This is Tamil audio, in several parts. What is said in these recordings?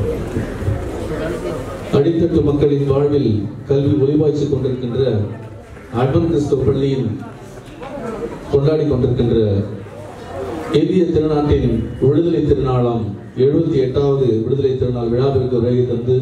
அடித்தட்டு மக்களின் வாழ்வில் கல்வி ஒளிவாய்ச்சிக் கொண்டிருக்கின்ற அட்வென்ட் கிறிஸ்தவ பள்ளியின் கொண்டாடி கொண்டிருக்கின்ற இந்திய திருநாட்டின் விடுதலை திருநாளாம் 78வது விடுதலை திருநாள் விழாவிற்கு வருகை தந்து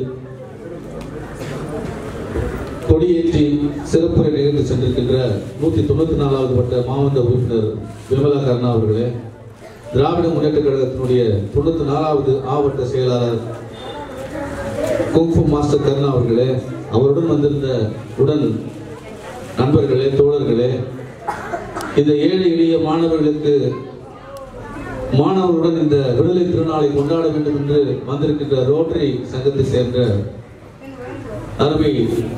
கொடியேற்றி சிறப்புரை நிகழ்ந்து சென்றிருக்கின்ற 194வது வட்ட மாவட்ட உறுப்பினர் விமலா கருணா அவர்களே, திராவிட முன்னேற்ற கழகத்தினுடைய 94வது ஆவட்ட செயலாளர் குங்ஃபு மாஸ்டர் கருணா அவர்களே, அவருடன் வந்திருந்த உடன் நண்பர்களே, தோழர்களே, இந்த ஏழை எளிய மாணவர்களுக்கு மாணவர்களுடன் இந்த விடுதலை திருநாளை கொண்டாட வேண்டும் என்று வந்திருக்கின்ற ரோட்டரி சங்கத்தை சேர்ந்த அருமை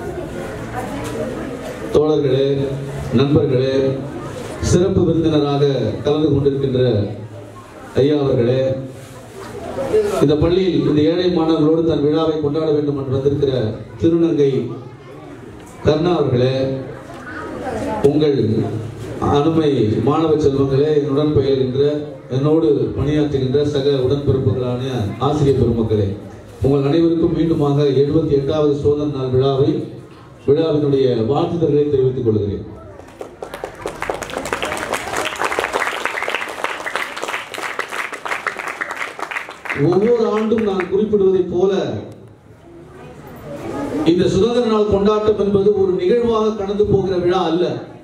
தோழர்களே, நண்பர்களே, சிறப்பு விருந்தினராக கலந்து கொண்டிருக்கின்ற ஐயா அவர்களே, இந்த பள்ளியில் இந்த ஏழை மாணவர்களோடு தன் விழாவை கொண்டாட வேண்டும் என்று வந்திருக்கிற திருநங்கை கருணா அவர்களே, உங்கள் அருமை மாணவ செல்வங்களே, என்னுடன் பயில்கின்ற என்னோடு பணியாற்றுகின்ற சக உடன்பிறப்புகளான ஆசிரியர் பெருமக்களே, உங்கள் அனைவருக்கும் மீண்டுமாக 78வது சுதந்திர நாள் விழாவினுடைய வாழ்த்துதல்களை தெரிவித்துக் கொள்கிறேன். ஒவ்வொரு ஆண்டும் நான் குறிப்பிடுவதை போல இந்த சுதந்திர நாள் கொண்டாட்டம் என்பது ஒரு நிகழ்வாக கடந்து போகிற விழா அல்ல.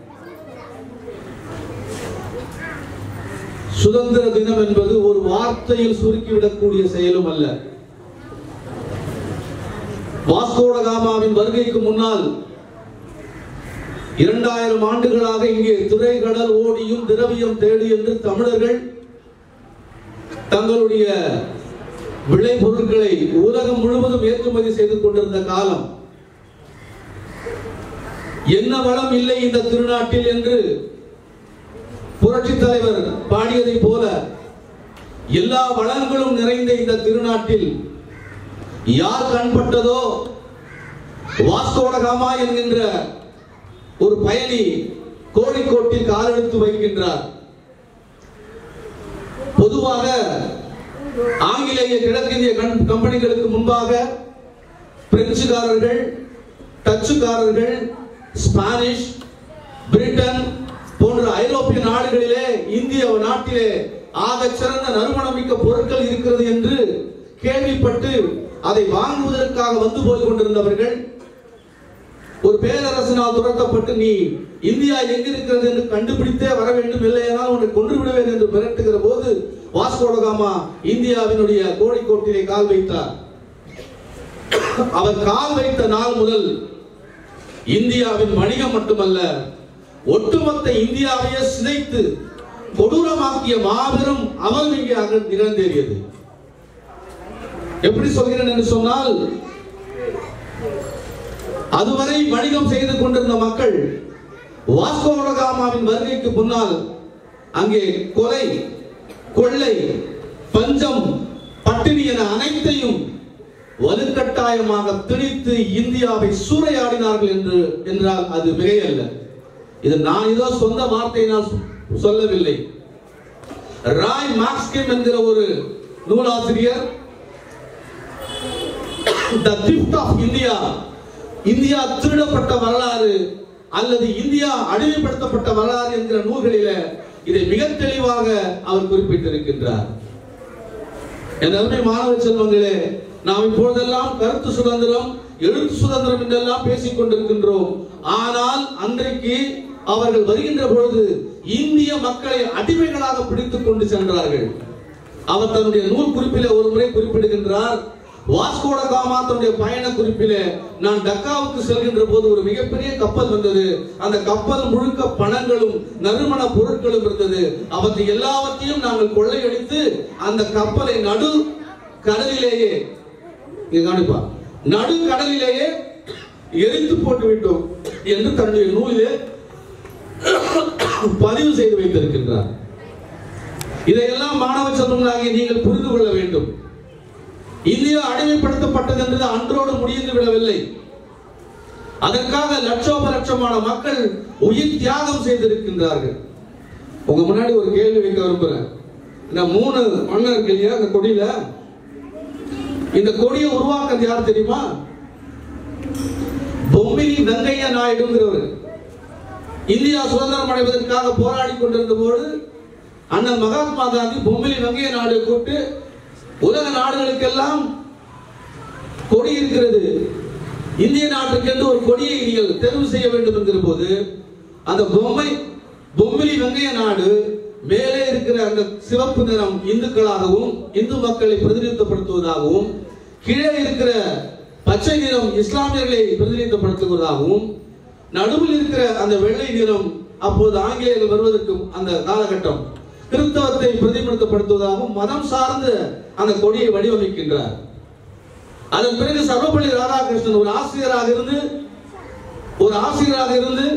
சுதந்திர தினம் என்பது ஒரு வார்த்தையில் சுருக்கிவிடக்கூடிய செயலும் அல்ல. வாஸ்கோ ட காமாவின் வருகைக்கு முன்னால் 2000 ஆண்டுகளாக இங்கே திரைக்கடல் ஓடியும் திரவியம் தேடி என்று தமிழர்கள் தங்களுடைய விளைபொருட்களை உலகம் முழுவதும் ஏற்றுமதி செய்து கொண்டிருந்த காலம். என்ன வளம் இல்லை இந்த திருநாட்டில் என்று புரட்சி தலைவர் பாடியதை போல எல்லா வளங்களும் நிறைந்த இந்த திருநாட்டில் யார் கண்பட்டதோ வாஸ்கோ ட காமா என்கின்ற ஒரு பயணி கோழிக்கோட்டில் காலெடுத்து வைக்கின்றார். பொதுவாக ஆங்கிலேய கிழக்கிந்திய கம்பெனிகளுக்கு முன்பாக பிரெஞ்சுக்காரர்கள், டச்சுக்காரர்கள், ஸ்பானிஷ், பிரிட்டன் போன்ற ஐரோப்பிய நாடுகளிலே இந்திய நாட்டிலே ஆக சிறந்த நறுமணமிக்க பொருட்கள் இருக்கிறது என்று கேள்விப்பட்டு அதை வாங்குவதற்காக வந்து போய் கொண்டிருந்தவர்கள் ஒரு பேரரசனால் துரத்தப்பட்டு நீ இந்தியா எங்கிருக்கிறது என்று கண்டுபிடித்தே வர வேண்டும், இல்லையானால் உன்னை கொன்று விடுவேன் என்று மிரட்டுகிற போது வாஸ்கோ ட காமா இந்தியாவினுடைய கோழிக்கோட்டிலே கால் வைத்தார். அவர் கால் வைத்த நாள் முதல் இந்தியாவின் வணிகம் மட்டுமல்ல, ஒட்டுமொத்த இந்தியாவையே சிதைத்து கொடூரமாக்கிய மாபெரும் அமல் இங்கே நிகழ்ந்தேறியது. எப்படி சொல்கிறேன் என்று சொன்னால், அதுவரை வணிகம் செய்து கொண்டிருந்த மக்கள் வாஸ்கோ ட காமாவின் வருகைக்கு முன்னால் அங்கே கொலை, கொள்ளை, பஞ்சம், பட்டினி என அனைத்தையும் வலுக்கட்டாயமாக திணித்து இந்தியாவை சூறையாடினார்கள் என்றால் அது மிகையல்ல. இது நான் ஏதோ சொந்த வார்த்தையை நான் சொல்லவில்லை. ராய் மார்க்ஸ்கிம் என்கிற ஒரு நூலாசிரியர் The Theft of India, India திருடப்பட்ட வரலாறு அல்லது இந்தியா அடிமைப்படுத்தப்பட்ட வரலாறு என்கிற நூல்களில இதை மிக தெளிவாக அவர் குறிப்பிட்டிருக்கின்றார். என் அருமை மாணவ செல்வங்களே, நாம் இப்பொழுதெல்லாம் கருத்து சுதந்திரம், எழுத்து சுதந்திரம் என்றெல்லாம் பேசிக் கொண்டிருக்கின்றோம். ஆனால் அன்றைக்கு அவர்கள் வருகின்ற பொழுது இந்திய மக்களை அடிமைகளாக பிடித்துக் கொண்டு சென்றார்கள். அவர் தன்னுடைய நூல் குறிப்பிலே ஒரு முறை குறிப்பிடுகின்றார், வாஸ்கோ ட காமா தன்னுடைய பயண குறிப்பிலே, நான் டக்காவுக்கு செல்கின்ற போது ஒரு மிகப்பெரிய கப்பல் வந்தது. அந்த கப்பல் முழுக்க பணங்களும் நறுமண பொருட்களும் இருந்தது. அவற்றை எல்லாவற்றையும் நாங்கள் கொள்ளையடித்து அந்த கப்பலை நடு கடலிலேயே எரித்து போட்டு விட்டோம் என்று தன்னுடைய நூலிலே பதிவு செய்து வைத்திருக்கின்றார். இதையெல்லாம் மாணவ செல்வங்களாகிய நீங்கள் புரிந்து கொள்ள வேண்டும். இந்தியா அடிமைப்படுத்தப்பட்டது என்று அன்றோடு முடிந்து விடவில்லை. அதற்காக லட்சோப லட்சமான மக்கள் உயிர் தியாகம் செய்திருக்கின்றார்கள். உங்க முன்னாடி ஒரு கேள்வி வைக்க விரும்புறேன். இந்த 3 மண்ணம் இருக்கு இல்லையா, அந்த கொடியில இந்த கொடியை உருவாக்குறது யார் தெரியுமா? பொம்மிலி வெங்கையா நாயுடுங்கிறவர். இந்தியா சுதந்திரம் அடைவதற்காக போராடி கொண்டிருந்த போது அண்ணன் மகாத்மா காந்தி பொம்மிலி வெங்கையா நாயுடு கூப்பிட்டு, உலக நாடுகளுக்கெல்லாம் கொடி இருக்கிறது, இந்திய நாட்டுக்கு என்று ஒரு கொடியை நீங்கள் தேர்வு செய்ய வேண்டும் என்கிற போது அந்த பொம்மிலி வெங்கையா நாயுடு மேலே இருக்கிற அந்த சிவப்பு நிறம் இந்துக்களாகவும் இந்து மக்களை பிரதிநிதித்துவப்படுத்துவதாகவும், கீழே இருக்கிற பச்சை நிறம் இஸ்லாமியர்களை பிரதிநிதித்துவப்படுத்துவதாகவும், நடுவில் இருக்கிற அந்த வெள்ளை நிறம் அப்போது ஆங்கிலேயர்கள் வருவதற்கு அந்த காலகட்டம் கிறிஸ்தவத்தை பிரதிநிதித்துவப்படுத்துவதாகவும் மதம் சார்ந்த அந்த கொடியை வடிவமைக்கின்றார். அதன் பிறகு சர்வப்பள்ளி ராதாகிருஷ்ணன் ஒரு ஆசிரியராக இருந்து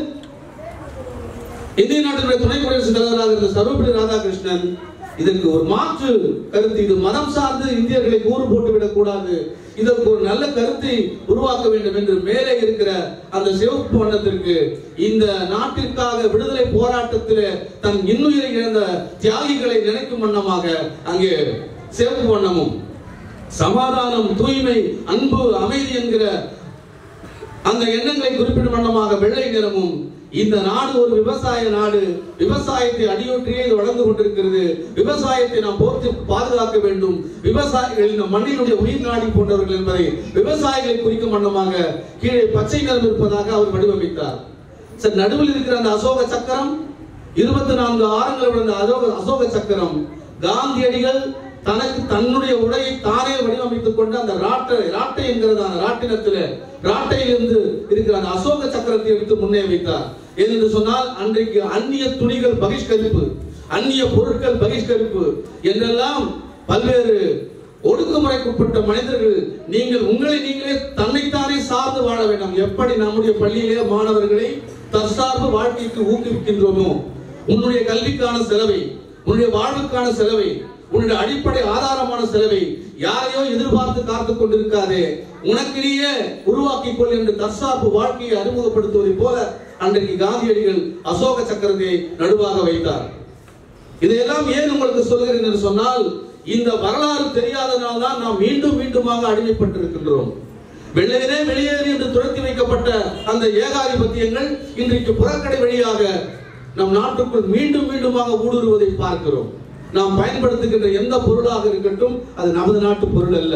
இந்திய நாட்டினுடைய துணை குடியரசுத் தலைவராக இருந்த சர்வப்பள்ளி ராதாகிருஷ்ணன் இதற்கு ஒரு மாற்று கருத்து, இது மதம் சார்ந்து இந்தியர்களை கூறு போட்டு விடக்கூடாது, இதற்கு ஒரு நல்ல கருத்தை உருவாக்க வேண்டும் என்று மேலே இருக்கிற அந்த சிவப்பு வண்ணத்திற்கு இந்த நாட்டிற்காக விடுதலை போராட்டத்தில் தன் இன்னுயிரை இழந்த தியாகிகளை நினைக்கும் வண்ணமாக அங்கே சிவப்பு வண்ணமும், சமாதானம், தூய்மை, அன்பு, அமைதி என்கிற அந்த எண்ணங்களை குறிப்பிடும் வண்ணமாக வெள்ளை நிறமும், இந்த நாடு ஒரு விவசாய நாடு, விவசாயத்தை அடியொற்றியே இது வளர்ந்து கொண்டிருக்கிறது, விவசாயத்தை நாம் போற்றி பாதுகாக்க வேண்டும், விவசாயிகள் இந்த மண்ணினுடைய உயிர் நாடி போன்றவர்கள் என்பதை விவசாயிகளை குறிக்கும் வண்ணமாக கீழே பச்சை நிறம் இருப்பதாக அவர் வடிவமைத்தார். சரி, நடுவில் இருக்கிற அந்த அசோக சக்கரம், 24 ஆரங்களுடன் அசோக சக்கரம், காந்தியடிகள் தனக்கு தன்னுடைய உடையை தானே வடிவமைத்துக் கொண்டு அந்த ராட்டை என்கிறதான ராட்டினத்தில் ராட்டையிலிருந்து இருக்கிற அந்த அசோக சக்கரத்தை எடுத்து முன்னே வைத்தார். என்று சொன்னால் அன்றைக்கு அந்நிய துணிகள் பகிஷ்கரிப்பு, அந்நிய பொருட்கள் பகிஷ்கரிப்பு என்றெல்லாம் பல்வேறு ஒடுக்குமுறைக்குட்பட்ட மனிதர்கள் நீங்கள் உங்களை நீங்களே தன்னைத்தானே சார்ந்து வாழ வேண்டாம். எப்படி நம்முடைய பள்ளியிலே மாணவர்களை தற்சார்பு வாழ்க்கைக்கு ஊக்குவிக்கின்றோமோ, உன்னுடைய கல்விக்கான செலவை, உன்னுடைய வாழ்வுக்கான செலவை, உன்னுடைய அடிப்படை ஆதாரமான செலவை யாரையோ எதிர்பார்த்து காத்துக் கொண்டிருக்காதே, உனக்கிலேயே உருவாக்கிக் கொள் என்று தற்சார்பு வாழ்க்கையை அறிமுகப்படுத்துவதை போல அன்றைக்கு காந்தியடிகள் அசோக சக்கரத்தை நடுவாக வைத்தார். இதையெல்லாம் ஏன் உங்களுக்கு சொல்கிறேன் என்று சொன்னால், இந்த வரலாறு தெரியாதனால் தான் நாம் மீண்டும் மீண்டுமாக அடிமைப்பட்டிருக்கின்றோம். வெள்ளையரே வெளியேறி என்று துரத்தி வைக்கப்பட்ட அந்த ஏகாதிபத்தியங்கள் இன்றைக்கு புறக்கடை வழியாக நம் நாட்டுக்குள் மீண்டும் மீண்டுமாக ஊடுருவதை பார்க்கிறோம். நாம் பயன்படுத்துகின்ற எந்த பொருளாக இருக்கட்டும் அது நமது நாட்டு பொருள் அல்ல.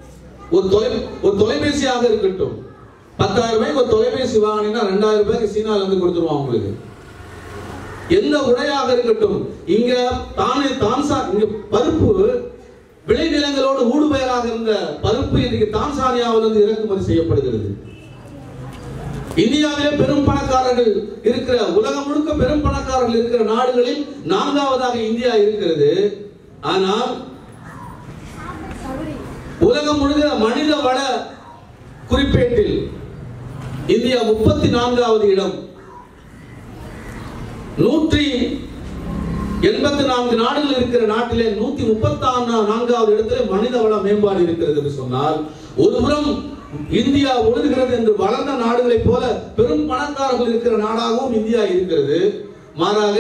ஒரு தொலைபேசியாக இருக்கட்டும், 10,000 ரூபாய்க்கு ஒரு தொலைபேசி வாங்கினீங்கன்னா 2,000 ரூபாய்க்கு சீனால இருந்து கொடுத்துருவாங்க உங்களுக்கு. எந்த உடையாக இருக்கட்டும், இங்க இங்க பருப்பு விளைநிலங்களோடு ஊடுபெயராக இருந்த பருப்பு இன்றைக்கு தான்சானியாவிலிருந்து இறக்குமதி செய்யப்படுகிறது. இந்தியாவிலே பெரும் பணக்காரர்கள் இருக்கிற, உலகம் முழுக்க பெரும் பணக்காரர்கள் இருக்கிற நாடுகளில் 4ஆவதாக இந்தியா இருக்கிறது. ஆனால் உலகம் முழுக்க மனித வள குறிப்பேட்டில் இந்தியா 34வது இடம். 184 நாடுகள் இருக்கிற நாட்டிலே 134வது இடத்திலே மனித வள மேம்பாடு இருக்கிறது என்று சொன்னால், ஒருபுறம் இந்தியா ஒழுகிறது என்று வளர்ந்த நாடுகளைப் போல பெரும் பணக்காரர்கள் இருக்கிற நாடாகவும் இந்தியா இருக்கிறது. மாறாக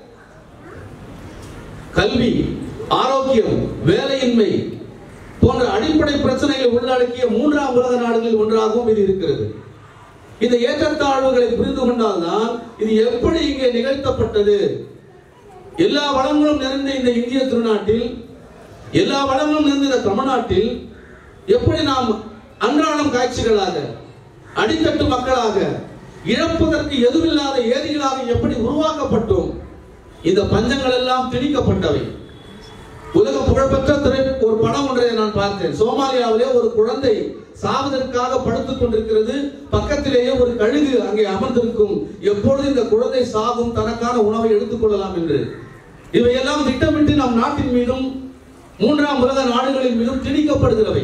கல்வி, ஆரோக்கியம், வேலையின்மை போன்ற அடிப்படை பிரச்சனைகளை உள்ளடக்கிய 3ஆம் உலக நாடுகளில் ஒன்றாகவும் இது இருக்கிறது. இந்த ஏற்றத்தாழ்வுகளை புரிந்து கொண்டால்தான் இது எப்படி இங்கே நிகழ்த்தப்பட்டது, எல்லா வளங்களும் நிறைந்த இந்த இந்திய திருநாட்டில், எல்லா வளங்களும் நிறைந்த இந்த தமிழ்நாட்டில் எப்படி நாம் அன்றாடம் காட்சிகளாக, அடித்தட்டு மக்களாக, இழப்பதற்கு எதுவில்லாத ஏதிகளாக எப்படி உருவாக்கப்பட்டோம். இந்த பஞ்சங்கள் எல்லாம் திணிக்கப்பட்டவை. உலக புகழ்பெற்ற ஒரு படம் ஒன்றை நான் பார்த்தேன். சோமாலியாவிலே ஒரு குழந்தை சாவதற்காக படுத்துக் கொண்டிருக்கிறது. பக்கத்திலேயே ஒரு கழுகு அங்கே அமர்ந்திருக்கும். எப்பொழுது இந்த குழந்தை சாகும் தனக்கான உணவை எடுத்துக் கொள்ளலாம் என்று. இவையெல்லாம் திட்டமிட்டு நம் நாட்டின் மீதும் 3ஆம் உலக நாடுகளின் மீதும் திணிக்கப்படுகிறவை.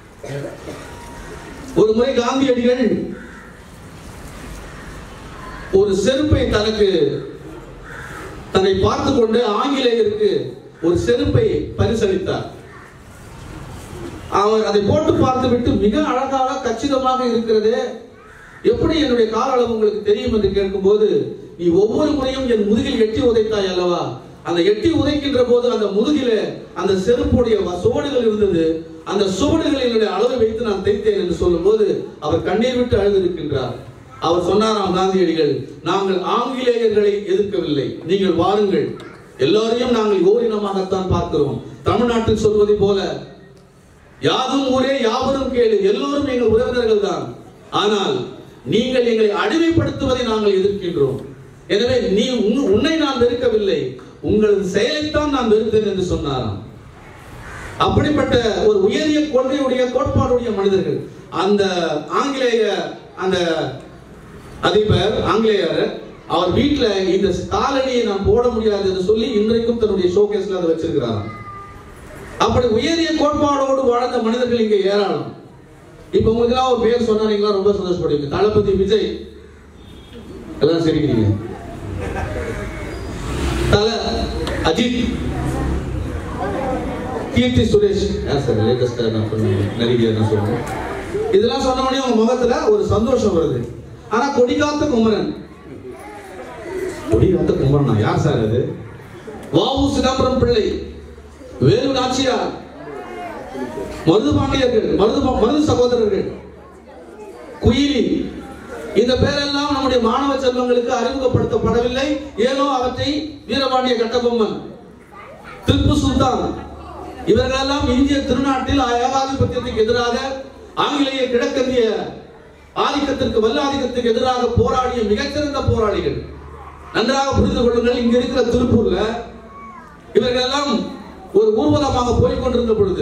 ஒரு முறை காந்தியடிகள் ஒரு செருப்பை தன்னை பார்த்துக் கொண்டு ஆங்கிலேயருக்கு ஒரு செருப்பை பரிசளித்தார். அவர் அதை போட்டு பார்த்து விட்டு மிக அழகாக கச்சிதமாக இருக்கிறது, எப்படி என்னுடைய கால அளவு உங்களுக்கு தெரியும் என்று கேட்கும்போது, நீ ஒவ்வொரு முறையும் என் முதுகில் எட்டி உதைத்தாய் அல்லவா, அந்த எட்டி உதைக்கின்ற போது அந்த முதுகில அந்த செருப்புடைய சோடுகள் இருந்தது. அந்த சுவடுகளினுடைய அளவை வைத்து நான் தைத்தேன் என்று சொல்லும் போது அவர் கண்ணீர் விட்டு அழுதிருக்கின்றார். அவர் சொன்னாராம் காந்தியடிகள், நாங்கள் ஆங்கிலேயர்களை எதிர்க்கவில்லை, நீங்கள் வாருங்கள், எல்லாரையும் நாங்கள் ஓரினமாகத்தான் பார்க்கிறோம். தமிழ்நாட்டில் சொல்வதை போல யாதும் ஊரே யாவரும் கேளு, எல்லோரும் எங்கள் உறவினர்கள் தான், ஆனால் நீங்கள் எங்களை அடிமைப்படுத்துவதை நாங்கள் எதிர்க்கின்றோம். எனவே நீ உன்னை நான் வெறுக்கவில்லை, உங்களது செயலைத்தான் நான் வெறுத்தேன் என்று சொன்னாராம். அப்படிப்பட்ட ஒரு உயரிய கொள்கையுடைய கோட்பாடுடைய மனிதர்கள். அந்த ஆங்கிலேய அந்த அதிபர் ஆங்கிலேயர் அவர் வீட்டில் இந்த காலணியை நான் போட முடியாது என்று சொல்லி இன்றைக்கும் தன்னுடைய ஷோகேஸ்ல அதை வச்சிருக்கிறாராம். அப்படி உயரிய கோட்பாடோடு வாழ்ந்த மனிதர்கள் இங்கே ஏராளம். இப்ப உங்களுக்கு எல்லாம் ஒரு பேர் சொன்னா நீங்களா ரொம்ப சந்தோஷப்படுவீங்க. தளபதி விஜய், எல்லாம் சிரிக்கிறீங்க. தல அஜித், கீர்த்தி சுரேஷ், சார் லேட்டஸ்டா நான் நடிகை நான் சொல்றேன். இதெல்லாம் சொன்ன உடனே உங்க முகத்துல ஒரு சந்தோஷம் வருது. ஆனா கொடிகாத்த குமரன், கொடிகாத்த குமரன் யார் சார் அது? வ.உ. சிதம்பரம் பிள்ளை, வேலு நாச்சியார், மருது பாண்டியர்கள், மருது சகோதரர்கள், குயிலி, இந்த பேரெல்லாம் நம்முடைய மாணவ செல்வங்களுக்கு அறிமுகப்படுத்தப்படவில்லை. ஏனோ அவற்றை வீரபாண்டிய கட்டபொம்மன், திப்பு சுல்தான், இவர்களெல்லாம் இந்திய திருநாட்டில் ஏகாதிபத்தியத்துக்கு எதிராக ஆங்கிலேய கிழக்கிந்திய ஆதிக்கத்திற்கு வல்லாதிக்கத்துக்கு எதிராக போராடிய மிகச்சிறந்த போராளிகள். நன்றாக புரிந்து கொள்ளுங்கள். இங்க இருக்கிற திருப்பூர்ல இவர்கள் எல்லாம் ஒரு ஊர்வலமாக போய்கொண்டிருந்த பொழுது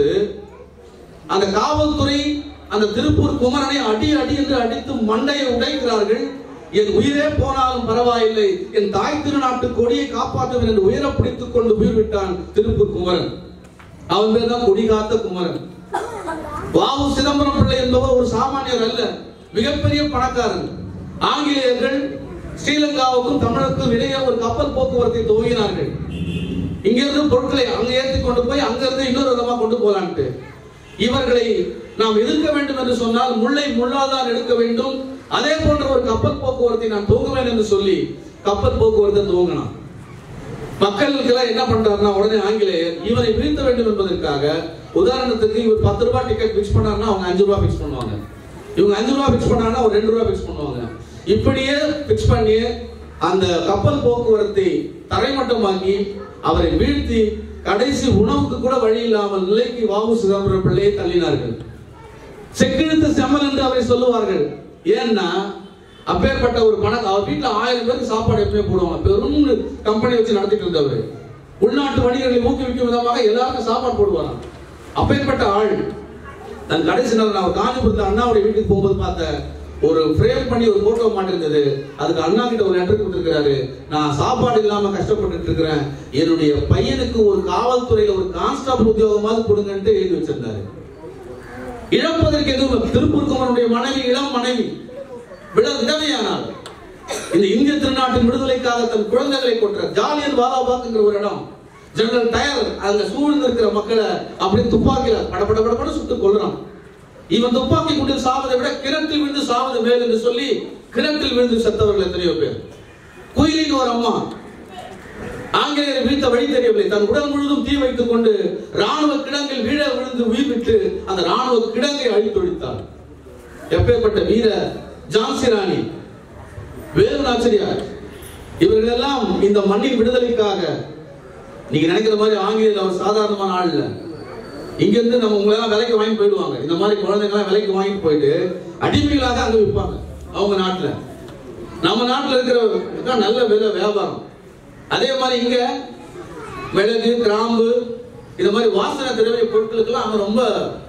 அந்த காவல்துறை அந்த திருப்பூர் குமரனை அடி அடி என்று அடித்து மண்டையை உடைக்கிறார்கள். என் உயிரே போனாலும் பரவாயில்லை, என் தாய் திருநாட்டு கொடியை காப்பாற்றுவேன் என்று உயிரை பிடித்துக் கொண்டு உயிர் விட்டான் திருப்பூர் குமரன். அவன் பேர் தான் கொடிகாத்த குமரன். வ.உ. சிதம்பரம் பிள்ளை என்பவர் ஒரு சாமானியர் அல்ல, மிகப்பெரிய பணக்காரன். ஆங்கிலேயர்கள் ஸ்ரீலங்காவுக்கும் தமிழருக்கும் இடையே ஒரு கப்பல் போக்குவரத்தை துவங்கினார்கள். இங்கிருந்து பொருட்களை அங்க ஏற்றி கொண்டு போய் அங்கிருந்து இன்னொரு விதமா கொண்டு போலான்ட்டு. இவர்களை நாம் எதிர்க்க வேண்டும் என்று சொன்னால் முல்லை முள்ளாதான் எடுக்க வேண்டும். அதே போன்ற ஒரு கப்பல் போக்குவரத்தை நான் துவங்குவேன் என்று சொல்லி கப்பல் போக்குவரத்தை துவங்கினான். மக்களுக்கு எல்லாம் என்ன பண்றாருன்னா, உடனே ஆங்கிலேயர் இவரை வீழ்த்த வேண்டும் என்பதற்காக, உதாரணத்துக்கு இவர் 10 ரூபாய் டிக்கெட் பிக்ஸ் பண்ணாருன்னா அவங்க 5 ரூபாய் பிக்ஸ் பண்ணுவாங்க. இவங்க 5 ரூபாய் பிக்ஸ் பண்ணாங்கன்னா ஒரு 2 ரூபாய் பிக்ஸ் பண்ணுவாங்க. இப்படியே பிக்ஸ் பண்ணி அந்த கப்பல் போக்குவரத்தை தரைமட்டமாக்கி அவரை வீழ்த்தி கடைசி உணவுக்கு கூட வழி இல்லாமல் நிலைக்கு வ.உ. சிதம்பரம் பிள்ளையை தள்ளினார்கள். செக்கிழுத்த செம்மல் என்று அவரை சொல்லுவார்கள். ஏன்னா அப்பேற்பட்ட ஒரு பணம், அவர் வீட்டுல 1000 பேருக்கு சாப்பாடு எப்பவுமே போடுவாங்க. பெரும் கம்பெனி வச்சு நடத்திட்டு இருந்தவர். உள்நாட்டு வணிகர்களை ஊக்குவிக்கும் விதமாக எல்லாருக்கும் சாப்பாடு போடுவாங்க. அப்பேற்பட்ட ஆள் தன் கடைசி நாள் நான் காஞ்சிபுரத்தில் அண்ணாவுடைய வீட்டுக்கு போகும்போது பார்த்த ஒரு ஃப்ரேம் பண்ணி ஒரு போட்டோ மாட்டிருந்தது. அதுக்கு அண்ணா கிட்ட ஒரு லெட்டர் கொடுத்திருக்கிறாரு. நான் சாப்பாடு இல்லாம கஷ்டப்பட்டு இருக்கிறேன், என்னுடைய பையனுக்கு ஒரு காவல்துறையில ஒரு கான்ஸ்டபிள் உத்தியோகமாவது கொடுங்கன்ட்டு எழுதி வச்சிருந்தாரு. இழப்பதற்கு எதுவும். திருப்பூர் குமரனுடைய மனைவி இளம் மனைவி விதவையானார். இந்த இந்திய திருநாட்டின் விடுதலைக்காக தன் குழந்தைகளை கொன்ற ஜாலியன் வாலாபாக்ங்கிற ஒரு இடம், ஜெனரல் டயர், அங்க சூழ்ந்து இருக்கிற மக்களை அப்படி துப்பாக்கில படபட சுட்டு கொள்றான். இவன் துப்பாக்கி கொண்டு சாவதை விட கிணற்றில் விழுந்து சாவது மேல் என்று சொல்லி கிணற்றில் விழுந்து செத்தவர்கள் எத்தனையோ பேர். குயிலின் ஒரு அம்மா ஆங்கிலேயரை வீழ்த்த வழி தெரியவில்லை. தன் உடல் முழுவதும் தீ வைத்துக் கொண்டு ராணுவ கிடங்கில் வீழ விழுந்து உயிர் விட்டு அந்த ராணுவ கிடங்கை அழித்தொழித்தார். எப்பேற்பட்ட வீர ஜான்சி ராணி, வேலு நாச்சியார், இவர்கள் எல்லாம் இந்த மண்ணின் விடுதலைக்காக. நீங்க நினைக்கிற மாதிரி ஆங்கிலேயர் அவர் சாதாரணமான ஆள் இல்ல. இங்க இருந்து நம்ம உங்களெல்லாம் விலைக்கு வாங்கி போயிடுவாங்க. இந்த மாதிரி குழந்தைங்களாம் விலைக்கு வாங்கிட்டு போயிட்டு அடிமைகளாக அங்க விற்பாங்க அவங்க நாட்டுல. நம்ம நாட்டுல இருக்கிற நல்ல விலை வியாபாரம். அதே மாதிரி இங்க மிளகு, கிராம்பு, இந்த மாதிரி வாசனை திரவிய பொருட்களுக்கெல்லாம் அவங்க ரொம்ப.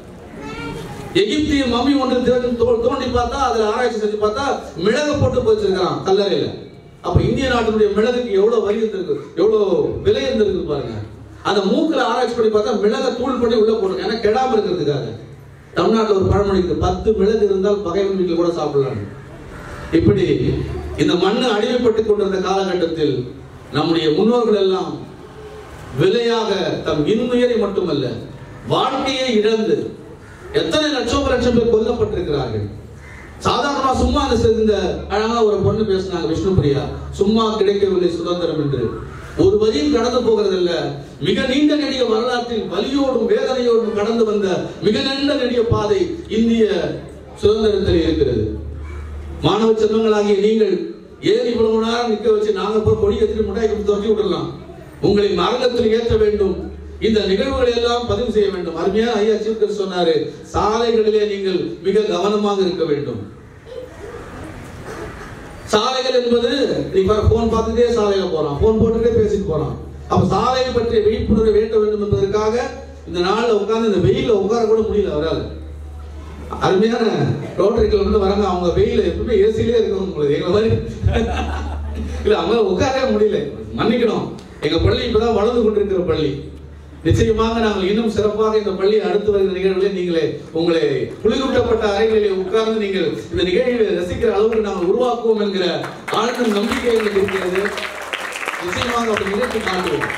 எகிப்திய மம்மி ஒன்று தோண்டி பார்த்தா, அதுல ஆராய்ச்சி செஞ்சு பார்த்தா மிளகு போட்டு போச்சிருக்கிறான் கல்லறையில. அப்ப இந்திய நாட்டினுடைய மிளகுக்கு எவ்வளவு வரி இருந்திருக்கு, எவ்வளவு விலை இருந்திருக்கு பாருங்க. அந்த மூக்குல ஆராய்ச்சி பண்ணி பார்த்தா மிளகை தூள் பண்ணி உள்ள போடுங்க, ஏன்னா கெடாம இருக்கிறதுக்காக. தமிழ்நாட்டில் ஒரு பழமொழி இருக்குது, 10 மிளகு இருந்தால் பகைவன் வீட்டில் கூட சாப்பிடலாம். இப்படி இந்த மண்ணு அடிமைப்பட்டுக் கொண்டிருந்த காலகட்டத்தில் நம்முடைய முன்னோர்கள் எல்லாம் விலையாக தம் இன்னுயிரை மட்டுமல்ல வாழ்க்கையை இழந்து எத்தனை லட்சம் பேர் கொல்லப்பட்டிருக்கிறார்கள். சாதாரணமா சும்மா இந்த அழகா ஒரு பொண்ணு பேசினாங்க, விஷ்ணுபிரியா, சும்மா கிடைக்கவில்லை சுதந்திரம் என்று. ஒரு வரியும் கடந்து போகிறதில்ல. மிக நீண்ட நெடிய வரலாற்றில் வலியோடும் வேதனையோடும் கடந்து வந்த மிக நீண்ட நெடிய பாதை இந்திய சுதந்திரத்தில் இருக்கிறது. மாணவ செல்வங்களாகிய நீங்கள் ஏன் இவ்வளவு நேரம் நிற்க வச்சு நாங்க போய் கொடி ஏற்றி முட்டாய் கொடுத்து வச்சு விடலாம்? உங்களை மரணத்தில் ஏற்ற வேண்டும். இந்த நிகழ்வுகளை எல்லாம் பதிவு செய்ய வேண்டும். அருமையான ஐயா சீஃப் சொன்னாரு, சாலைகளிலே நீங்கள் மிக கவனமாக இருக்க வேண்டும். சாலைகள் என்பது நீங்க போன் பார்த்துட்டே சாலையில போறான், போன் போட்டுட்டே பேசிட்டு போறான். அப்ப சாலையை பற்றிய விழிப்புணர்வு வேண்ட வேண்டும் என்பதற்காக இந்த நாள்ல உட்கார்ந்து இந்த வெயில உட்கார கூட முடியல அவரால். அருமையான ரோட்டரிகள் வந்து வராங்க, அவங்க வெயில எப்பவுமே ஏசிலே இருக்கவங்க எங்களை மாதிரி இல்ல, அவங்க உட்காரவே முடியல. மன்னிக்கணும், எங்க பள்ளி இப்பதான் வளர்ந்து கொண்டிருக்கிற பள்ளி. நிச்சயமாக நாங்கள் இன்னும் சிறப்பாக இந்த பள்ளியை அடுத்து வருகிற நிகழ்வுகளை நீங்களே உங்களை குளிரூட்டப்பட்ட அறைகளிலே உட்கார்ந்து நீங்கள் இந்த நிகழ்வை ரசிக்கிற அளவுக்கு நாங்கள் உருவாக்குவோம் என்கிற ஆழ்ந்த நம்பிக்கை எங்களுக்கு இருக்கிறது. நிச்சயமாக அப்படி நிகழ்ச்சி காட்டுவோம்.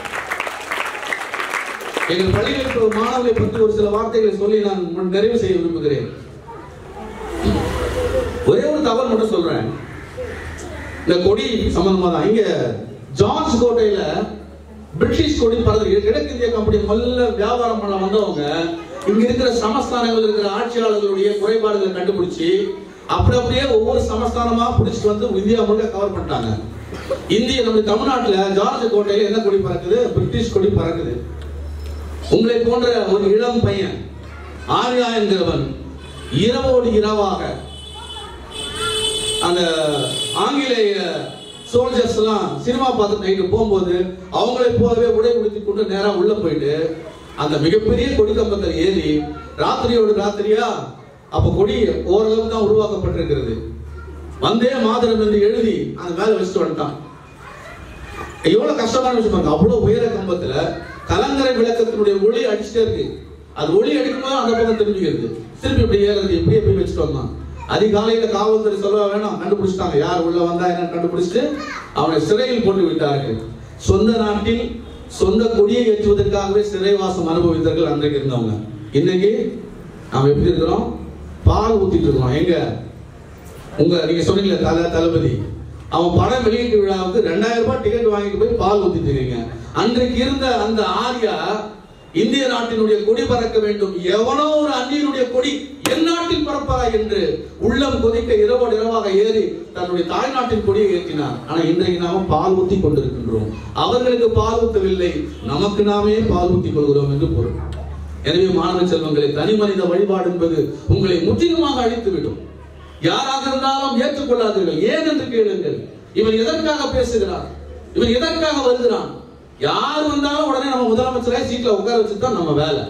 எங்கள் பள்ளியில் இருக்கிற மாணவர்களை பற்றி ஒரு சில வார்த்தைகளை சொல்லி நான் நிறைவு செய்ய விரும்புகிறேன். ஒரே ஒரு தகவல் மட்டும் சொல்றேன், இந்த கொடி சம்பந்தமா தான். இங்க ஜார்ஜ் கோட்டையில பிரிட்டிஷ் கொடி பறந்து கிழக்கிந்திய கம்பெனி முதல்ல வியாபாரம் பண்ண வந்தவங்க இங்க இருக்கிற சமஸ்தானங்கள் இருக்கிற ஆட்சியாளர்களுடைய குறைபாடுகளை கண்டுபிடிச்சு அப்படியே ஒவ்வொரு சமஸ்தானமா பிடிச்சிட்டு வந்து இந்தியா முழுக்க கவர் பண்ணிட்டாங்க. இந்திய நம்ம தமிழ்நாட்டுல ஜார்ஜ் கோட்டையில என்ன கொடி பறக்குது? பிரிட்டிஷ் கொடி பறக்குது. உங்களை போன்ற ஒரு இளம் பையன் ஆர்யா என்கிறவன் இரவோடு இரவாக அந்த ஆங்கிலேய சோல்ஜர்ஸ் எல்லாம் சினிமா பார்த்து நைட்டு போகும்போது அவங்களை போலவே உடை உடுத்தி கொண்டு நேரா உள்ள போயிட்டு அந்த மிகப்பெரிய கொடி கம்பத்தில் ஏறி ராத்திரியோடு ராத்திரியா அப்ப கொடி ஓரளவு தான் உருவாக்கப்பட்டிருக்கிறது. வந்தே மாதரம் என்று எழுதி அந்த மேல வச்சுட்டு வந்துட்டான். எவ்வளவு கஷ்டமான விஷயம் பாருங்க. அவ்வளவு உயர கம்பத்துல கலங்கரை விளக்கத்தினுடைய ஒளி அடிச்சுட்டே இருக்கு. அது ஒளி அடிக்கும் போது அந்த பக்கம் திரும்பிக்கிறது. திருப்பி இப்படி ஏறது இப்படியே போய் வச்சுட்டு வந்தான். அதிகாலையில காவல்துறை சொல்ல வேணாம், கண்டுபிடிச்சிட்டாங்க. யார் உள்ள வந்தா என்ன கண்டுபிடிச்சிட்டு அவனை சிறையில் போட்டு விட்டார்கள். சொந்த நாட்டில் சொந்த கொடியை ஏற்றுவதற்காகவே சிறைவாசம் அனுபவித்தார்கள் அன்றைக்கு இருந்தவங்க. இன்னைக்கு நாம் எப்படி இருக்கிறோம்? பால் ஊத்திட்டு இருக்கிறோம். எங்க நீங்க சொன்னீங்களே தளபதி, அவன் படம் வெளியீட்டு விழாவுக்கு 2000 ரூபாய் டிக்கெட் வாங்கிட்டு போய் பால் ஊத்திட்டு இருக்கீங்க. அன்றைக்கு இருந்த அந்த ஆர்யா இந்திய நாட்டினுடைய கொடி பறக்க வேண்டும், எவனோ ஒரு அந்நியனுடைய கொடி என் நாட்டில் பறப்பா என்று உள்ளம் கொதிக்க இரவோடு இரவாக ஏறி தன்னுடைய தாய்நாட்டின் கொடியை ஏற்றினார். ஆனா இன்றைக்கு நாம பால் ஊத்தி கொண்டிருக்கின்றோம். அவர்களுக்கு பால் ஊத்தவில்லை, நமக்கு நாமே பால் ஊத்தி கொள்கிறோம் என்று பொருள். எனவே மாணவ செல்வங்களை, தனி மனித வழிபாடு என்பது உங்களை முற்றிலுமாக அழித்துவிடும். யாராக இருந்தாலும் ஏற்றுக்கொள்ளாதீர்கள். ஏன் என்று கேளுங்கள். இவன் எதற்காக பேசுகிறான்? இவன் எதற்காக வருகிறான்? யார் வந்தாலும் உடனே நம்ம முதலமைச்சரை சீட்ல உட்கார வச்சுதான் நம்ம வேலை.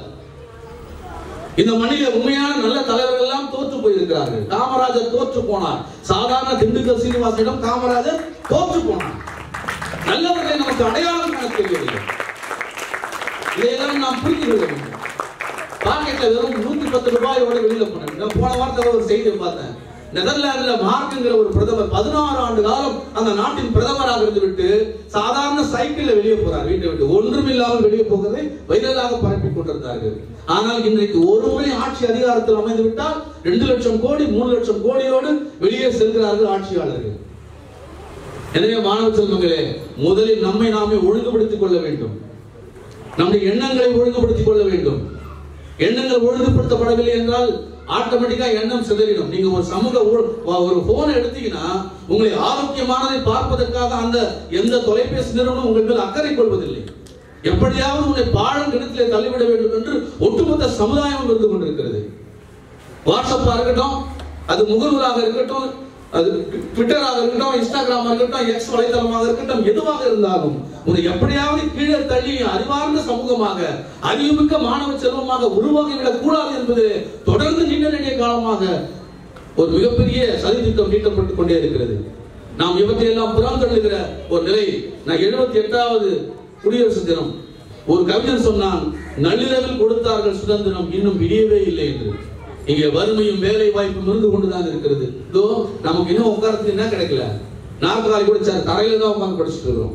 இந்த மண்ணில உண்மையான நல்ல தலைவர்கள் எல்லாம் தோற்று போயிருக்கிறார்கள். காமராஜர் தோற்று போனார். சாதாரண திண்டுக்கல் சீனிவாசனிடம் காமராஜர் தோற்று போனார். நல்லவர்களை நமக்கு அடையாளம் காண தெரியவில்லை. இதையெல்லாம் நாம் புரிந்து கொள்ள வேண்டும். பாக்கெட்ல வெறும் 110 ரூபாயோட வெளியில போனேன். போன வாரத்தில் ஒரு செய்தியை பார்த்தேன். நெதர்லாந்துல மார்க்ங்கிற ஒரு பிரதமர் 16 ஆண்டு காலம் அந்த நாட்டின் பிரதமராக இருந்துவிட்டு சாதாரண சைக்கிள்ல வெளியே போறார். வீட்டை விட்டு ஒன்றுமில்லாமல் வெளியே போகிறதை வைரலாக பரப்பிக் கொண்டிருந்தார்கள். ஆனால் இன்றைக்கு ஒரு முறை ஆட்சி அதிகாரத்தில் அமைந்து விட்டால் 2 லட்சம் கோடி 3 லட்சம் கோடியோடு வெளியே செல்கிறார்கள் ஆட்சியாளர்கள். எனவே மாணவ செல்வங்களே, முதலில் நம்மை நாமே ஒழுங்குபடுத்திக் கொள்ள வேண்டும். நம்முடைய எண்ணங்களை ஒழுங்குபடுத்திக் கொள்ள வேண்டும். எண்ணங்கள் ஒழுங்குபடுத்தப்படவில்லை என்றால் ஆட்டோமேட்டிக்கா எண்ணம் சிதறிடும். நீங்க ஒரு சமூக ஒரு போன் எடுத்தீங்கன்னா உங்களை ஆரோக்கியமானதை பார்ப்பதற்காக அந்த எந்த தொலைபேசி நிறுவனம் உங்கள் மேல் அக்கறை கொள்வதில்லை. எப்படியாவது உங்களை பாழம் கிணத்திலே தள்ளிவிட வேண்டும் என்று ஒட்டுமொத்த சமுதாயம் இருந்து கொண்டிருக்கிறது. வாட்ஸ்அப்பா இருக்கட்டும், அது முகநூலாக இருக்கட்டும், அது ட்விட்டராக இருக்கட்டும், இன்ஸ்டாகிராமாக இருக்கட்டும், எக்ஸ் வலைதளமாக இருக்கட்டும், எதுவாக இருந்தாலும் உங்களை எப்படியாவது கீழே தள்ளி அறிவார்ந்த சமூகமாக அறிவுமிக்க மாணவ செல்வமாக உருவாகிவிடக் கூடாது என்பது தொடர்ந்து நீண்ட நெடிய காலமாக ஒரு மிகப்பெரிய சதித்திட்டம் நீட்டப்பட்டுக் கொண்டே இருக்கிறது. நாம் இவற்றையெல்லாம் புறந்தள்ளுகிற ஒரு நிலை. நான் 78வது குடியரசு தினம் ஒரு கவிஞர் சொன்னான், நள்ளிரவில் கொடுத்தார்கள் சுதந்திரம், இன்னும் விடியவே இல்லை என்று. இங்கே வறுமையும் வேலை வாய்ப்பும் இருந்து கொண்டுதான் இருக்கிறது. இதோ நமக்கு இன்னும் உட்காரத்துக்கு என்ன கிடைக்கல, நாற்காலி கூட தரையில தான் உட்கார்ந்து படிச்சுட்டு இருக்கிறோம்.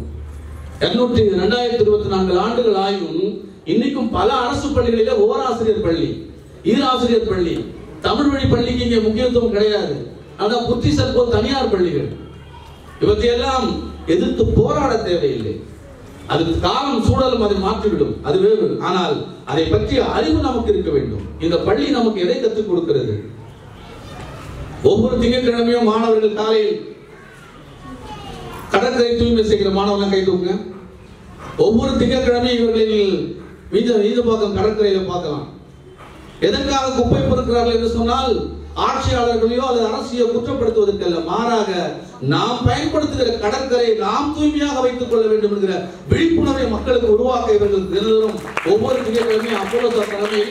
2024 ஆண்டுகள் ஆயும் இன்னைக்கும் பல அரசு பள்ளிகளிலே ஓராசிரியர் பள்ளி, ஈராசிரியர் பள்ளி, தமிழ் வழி பள்ளிக்கு இங்கே முக்கியத்துவம் கிடையாது. அதான் புத்திசல் போல் தனியார் பள்ளிகள். இவற்றையெல்லாம் எதிர்த்து போராட தேவையில்லை. அது காலம் சூழலும் அதை மாற்றிவிடும், அது வேறு. ஆனால் அதை பற்றிய அறிவு நமக்கு இருக்க வேண்டும். இந்த பள்ளி நமக்கு எதை கற்றுக் கொடுக்கிறது? ஒவ்வொரு திங்கட்கிழமையும் மாணவர்கள் காலையில் கடற்கரை தூய்மை செய்கிற மாணவர்கள் கை தூக்குங்க. ஒவ்வொரு திங்கட்கிழமையும் இவர்களில் வீதபாக்கம் கடற்கரையில பார்க்கலாம். எதற்காக குப்பை பொறுக்கிறார்கள் என்று சொன்னால் ஆட்சியாளர்களையோ அல்லது அரசியோ குற்றப்படுத்துவதற்கல்ல, மாறாக நாம் பயன்படுத்துகிற கடற்கரை நாம் தூய்மையாக வைத்துக் கொள்ள வேண்டும் என்கிற விழிப்புணர்வை மக்களுக்கு உருவாக்க இவர்கள் தினந்தோறும் ஒவ்வொரு திங்கட்கிழமையும் அப்போலோ தலைமையில்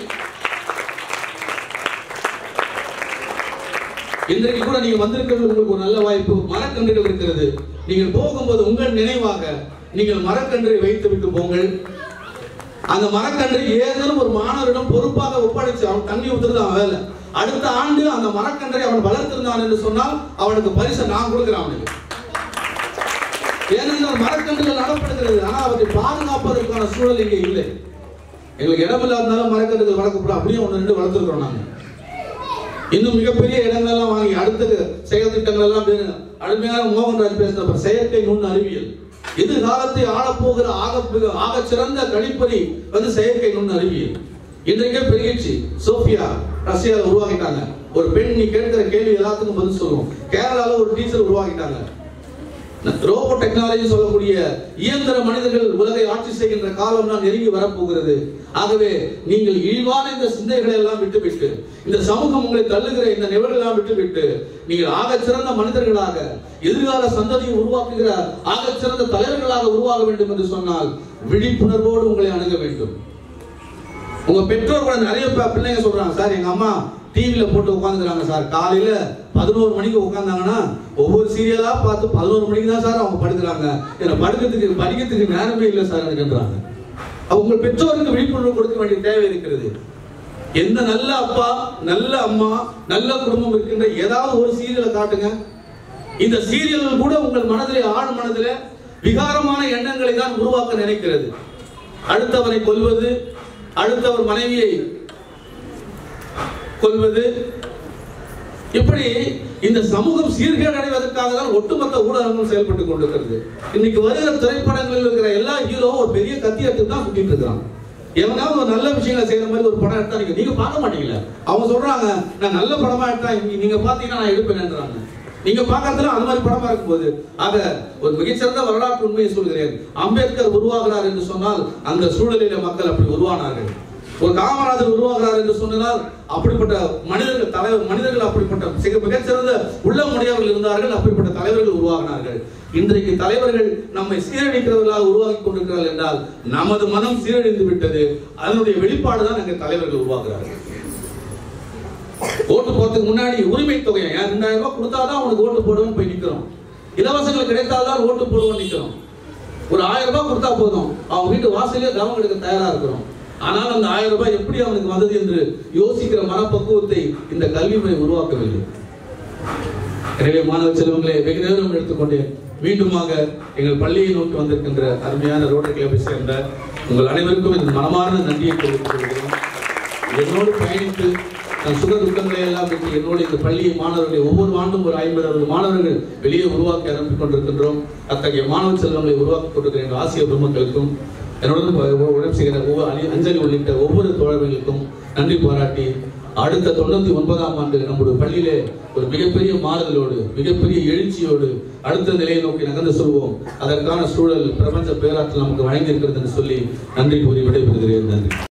இன்றைக்கு கூட நீங்க வந்திருக்கிறது உங்களுக்கு ஒரு நல்ல வாய்ப்பு. மரக்கன்றுகள் இருக்கிறது. நீங்கள் போகும்போது உங்கள் நினைவாக நீங்கள் மரக்கன்றை வைத்து விட்டு போங்கள். அந்த மரக்கன்றை ஏதேனும் ஒரு மாணவரிடம் பொறுப்பாக ஒப்படைச்சு அவன் தண்ணி ஊத்துறது அவன் வேலை. அடுத்த ஆண்டு அந்த மரக்கன்றை அவன் வளர்த்திருந்தான் என்று சொன்னால் அவனுக்கு பரிசை நான் கொடுக்கிறேன் அவனுக்கு. ஏனென்றால் மரக்கன்றுகள் நடப்படுகிறது, ஆனால் அவற்றை பாதுகாப்பதற்கான சூழல் இங்கே இல்லை. எங்களுக்கு இடமில்லாதனால மரக்கன்றுகள் வளர்க்கப்படும். அப்படியே ஒன்று ரெண்டு வளர்த்துருக்கிறோம் நாங்கள். இன்னும் மிகப்பெரிய இடங்கள்லாம் வாங்கி அடுத்த செயல் திட்டங்கள் எல்லாம் அருமையான மோகன்ராஜ் பேசின செயற்கை நுண் அறிவியல் எதிர்காலத்தை ஆளப்போகிற ஆக சிறந்த கணிப்பொறி செயற்கை நுண் அறிவியல் இன்றைக்கே பெருகிடுச்சு. சோஃபியா ரஷ்யாவில் உருவாக்கிட்டாங்க. ஒரு பெண் நீ கேட்கிற கேள்வி எல்லாத்துக்கும் பதில் சொல்லுவோம். கேரளாவில் ஒரு டீச்சர் உருவாக்கிட்டாங்க. ரோபோ டெக்னாலஜி சொல்லக்கூடிய இயந்திர மனிதர்கள் உலகை ஆட்சி செய்கின்ற காலம் தான் நெருங்கி வரப்போகிறது. ஆகவே நீங்கள் இழிவான இந்த சிந்தைகளை எல்லாம் விட்டுவிட்டு, இந்த சமூகம் உங்களை தள்ளுகிற இந்த நிகழ்வுகள் எல்லாம் விட்டுவிட்டு, நீங்கள் ஆகச் சிறந்த மனிதர்களாக எதிர்கால சந்ததியை உருவாக்குகிற ஆகச் சிறந்த தலைவர்களாக உருவாக வேண்டும் என்று சொன்னால் விழிப்புணர்வோடு உங்களை அணுக வேண்டும். உங்க பெற்றோர் கூட நிறைய பிள்ளைங்க சொல்றாங்க, சார் எங்க அம்மா டிவியில போட்டு உட்காந்துக்கிறாங்க சார், காலையில 11 மணிக்கு உட்காந்தாங்கன்னா ஒவ்வொரு சீரியலா பார்த்து 11 மணிக்கு தான் சார் அவங்க படுக்கிறாங்க, என்ன படிக்கிறதுக்கு நேரமே இல்லை சார் எனக்குன்றாங்க. உங்கள் பெற்றோருக்கு விழிப்புணர்வு கொடுக்க வேண்டிய தேவை இருக்கிறது. எந்த நல்ல அப்பா நல்ல அம்மா நல்ல குடும்பம் இருக்கின்ற ஏதாவது ஒரு சீரியலை காட்டுங்க. இந்த சீரியல்கள் கூட உங்கள் மனதிலே ஆழ் மனதிலே விகாரமான எண்ணங்களை தான் உருவாக்க நினைக்கிறது. அடுத்தவரை கொல்வது, அடுத்தவர் மனைவியை கொல்வது, இப்படி இந்த சமூகம் சீர்கேடு அடைவதற்காக தான் ஒட்டுமொத்த ஊடகங்கள் செயல்பட்டுக் கொண்டிருக்கிறது. இன்னைக்கு வருகிற திரைப்படங்களில் இருக்கிற எல்லா ஹீரோவும் ஒரு பெரிய கத்தி எடுத்து தான் சுத்திட்டு இருக்காங்க. எவனாவது ஒரு நல்ல விஷயங்களை செய்யற மாதிரி ஒரு படம் எடுத்தா நீங்க பார்க்க மாட்டீங்களா? அவங்க சொல்றாங்க நான் நல்ல படமா எடுத்தா நீங்க பாத்தீங்கன்னா நான் எடுப்பேன்ன்றாங்க. நீங்க பார்க்கறதுல அந்த மாதிரி படமா இருக்கும்போது ஆக ஒரு மிகச்சிறந்த வரலாற்று உண்மையை சொல்கிறேன். அம்பேத்கர் உருவாகிறார் என்று சொன்னால் அந்த சூழலில மக்கள் அப்படி உருவானார்கள். ஒரு காமராஜர் உருவாகிறார் என்று சொன்னால் அப்படிப்பட்ட மனிதர்கள் அப்படிப்பட்ட மிகச்சிறந்த உள்ளமுடையவர்கள் இருந்தார்கள். அப்படிப்பட்ட தலைவர்கள் உருவாகினார்கள். இன்றைக்கு தலைவர்கள் நம்மை சீரழிக்கிறவர்களாக உருவாக்கி கொண்டிருக்கிறார்கள் என்றால் நமது மனம் சீரழிந்து விட்டது. அதனுடைய வெளிப்பாடுதான் அங்கே தலைவர்கள் உருவாக்குறார்கள். ஓட்டு போறதுக்கு முன்னாடி உரிமை தொகை 2000 ரூபாய் கொடுத்தாதான் அவனுக்கு ஓட்டு போடுவோம் போய் நிக்கிறோம். இலவசங்கள் கிடைத்தால்தான் ஓட்டு போடுவோம் நிக்கிறோம். ஒரு 1000 ரூபாய் கொடுத்தா போதும் அவன் வீட்டு வாசலே தவம் எடுக்க தயாரா இருக்கிறோம். ஆனால் அந்த 1000 ரூபாய் எப்படி அவனுக்கு வந்தது என்று யோசிக்கிற மனப்பக்குவத்தை இந்த கல்வி முறை உருவாக்கவில்லை. எனவே மாணவ செல்வங்களே, வெகு நேரம் எடுத்துக்கொண்டேன். மீண்டுமாக எங்கள் பள்ளியை நோக்கி வந்திருக்கின்ற அருமையான ரோட்டரி கிளப்பை சேர்ந்த உங்கள் அனைவருக்கும் இந்த மனமார்ந்த நன்றியை தெரிவித்துக் கொள்கிறோம். என்னோடு பயணித்து சுக துக்கங்களை எல்லாம் பற்றி என்னோடு இந்த பள்ளியை மாணவர்களை ஒவ்வொரு ஆண்டும் ஒரு 50-60 மாணவர்கள் வெளியே உருவாக்கி அனுப்பிக் கொண்டிருக்கின்றோம். அத்தகைய மாணவ செல்வங்களை உருவாக்கி கொண்டிருக்கிற எங்கள் ஆசிரியர் பெருமக்களுக்கும் என்னுடன் உடம்பு செய்கிற அஞ்சலி உள்ளிட்ட ஒவ்வொரு தோழர்களுக்கும் நன்றி பாராட்டி அடுத்த 99ஆம் ஆண்டு நம்முடைய பள்ளியிலே ஒரு மிகப்பெரிய மாறுதலோடு மிகப்பெரிய எழுச்சியோடு அடுத்த நிலையை நோக்கி நகர்ந்து சொல்வோம். அதற்கான சூழல் பிரபஞ்ச பேராற்றல் நமக்கு வழங்கி இருக்கிறது என்று சொல்லி நன்றி கூறி விடைபெறுகிறேன். நன்றி.